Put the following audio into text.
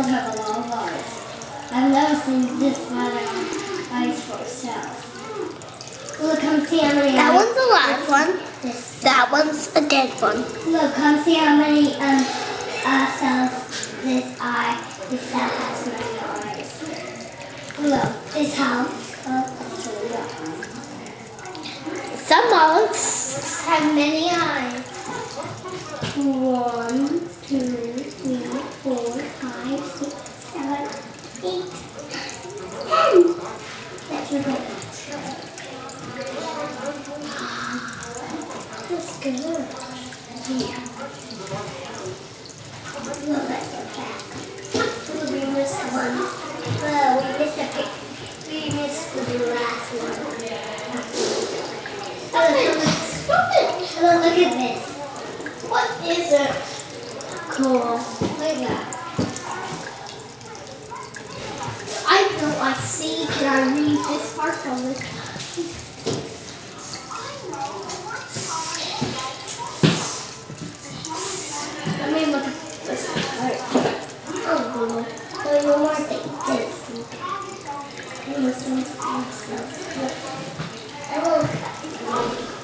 seashells have a lot of eyes. I've never seen this many eyes for itself. Look, come see how many That eyes. one's the last one. That one's a dead one. Look, come see how many cells this cell has many eyes. Look, this house. Some mollusks have many eyes. 1, 2, 3, 4, 5, 6, 7, 8, 10. Let's look at it. That's good. Yeah. Look, let's look back. We missed one. Well, we missed a pic. We missed the last one. Look at this. What is it? Cool. Look at that. I don't see. Can I read this part of it? Let me look at this part. Oh, God. There's one more thing. This. I will